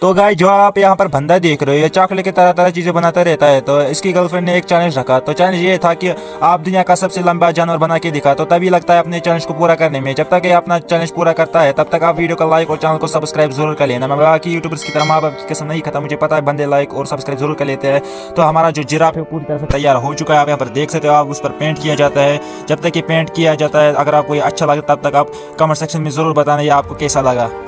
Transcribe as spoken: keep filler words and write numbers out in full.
तो गाइस जो आप यहाँ पर बंदा देख रहे हो ये चॉकलेट की तरह तरह चीजें बनाता रहता है। तो इसकी गर्लफ्रेंड ने एक चैलेंज रखा। तो चैलेंज ये था कि आप दुनिया का सबसे लंबा जानवर बना के दिखा। तो तभी लगता है अपने चैलेंज को पूरा करने में। जब तक ये अपना चैलेंज पूरा करता है तब तक आप वीडियो को लाइक और चैनल को सब्सक्राइब जरूर कर लेना। मैं बाकी यूट्यूबर्स की तरह माँ बाप की कसम नहीं खाता, मुझे पता है बंदे लाइक और सब्सक्राइब जरूर कर लेते हैं। तो हमारा जो जिराफ है पूरी तरह से तैयार हो चुका है। आप यहाँ पर देख सकते हो, आप उस पर पेंट किया जाता है। जब तक ये पेंट किया जाता है, अगर आपको ये अच्छा लगे तब तक आप कमेंट सेक्शन में जरूर बताना ये आपको कैसा लगा।